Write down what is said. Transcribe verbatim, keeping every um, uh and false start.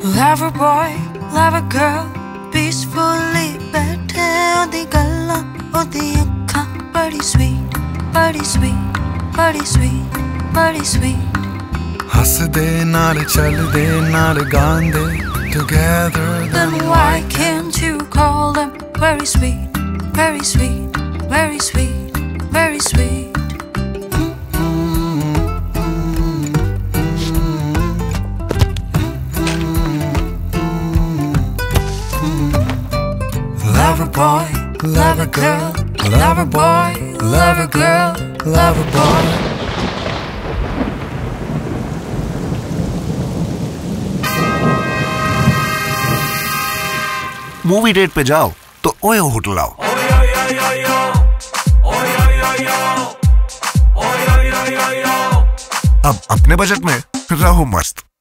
Lover boy, lover girl, peacefully बैठे ओदी गल्लां ओदी अक्खां बड़ी sweet, बड़ी sweet, बड़ी sweet, बड़ी sweet. हसदे नाल चलदे नाल गांदे together. Then why can't you call them very sweet, very sweet, very sweet, very sweet? Lover boy, lover girl, lover boy, lover girl, lover boy. Movie date पे जाओ तो ओयो होटल आओ। अब अपने बजट में रहो मस्त।